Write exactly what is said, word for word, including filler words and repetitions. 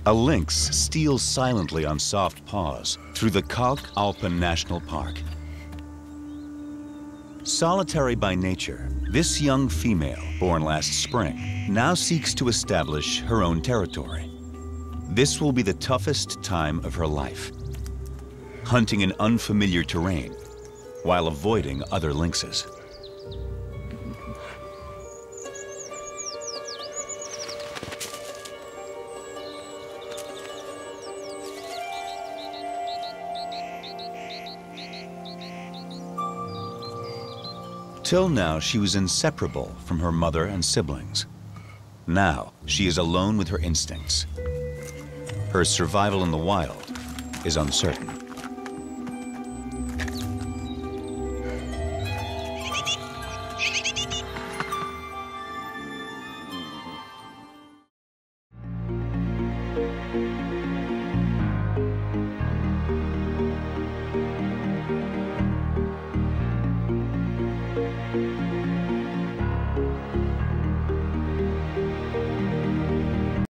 A lynx steals silently on soft paws through the Kalkalpen National Park. Solitary by nature, this young female, born last spring, now seeks to establish her own territory. This will be the toughest time of her life, hunting in unfamiliar terrain while avoiding other lynxes. Till now, she was inseparable from her mother and siblings. Now, she is alone with her instincts. Her survival in the wild is uncertain.